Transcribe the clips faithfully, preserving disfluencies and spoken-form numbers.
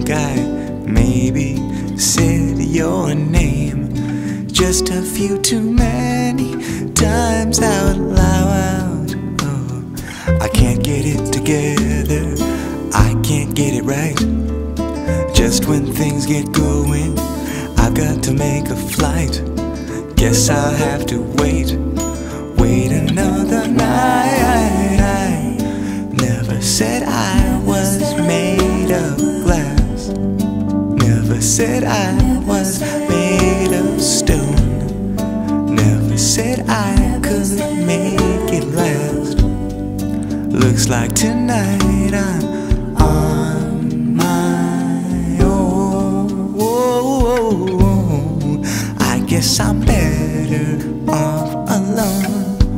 think I maybe said your name just a few too many times out loud. Oh, I can't get it together, I can't get it right. Just when things get going, I've got to make a flight. Guess I'll have to wait, wait another night. I never said I was made of glass, never said I was made of stone, never said I could make it last. Looks like tonight I'm on my own. I guess I'm better off alone.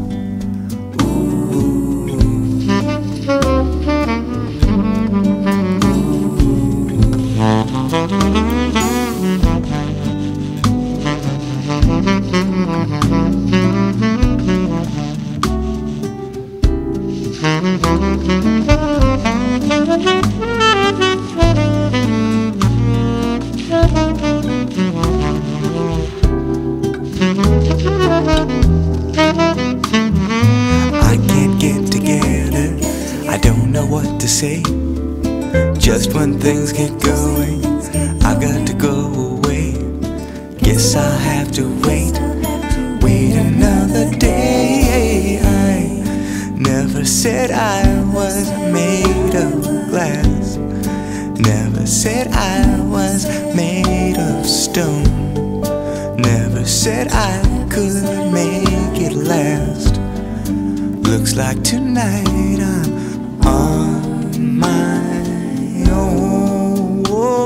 I can't get together, I don't know what to say. Just when things get going, I've got to go away. Guess I'll have to wait, wait another day. I never said I was made of glass, never said I was made of stone, never said I could make it last. Looks like tonight I'm on my own.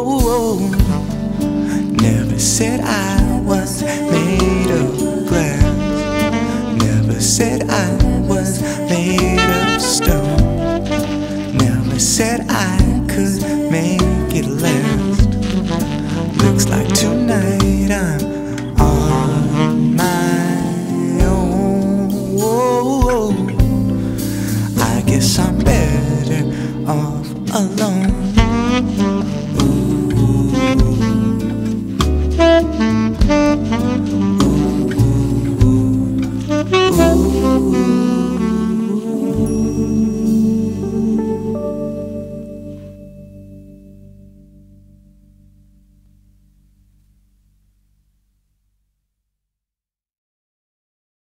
Never said I was made of glass, never said I was made of stone, never said I could make it last.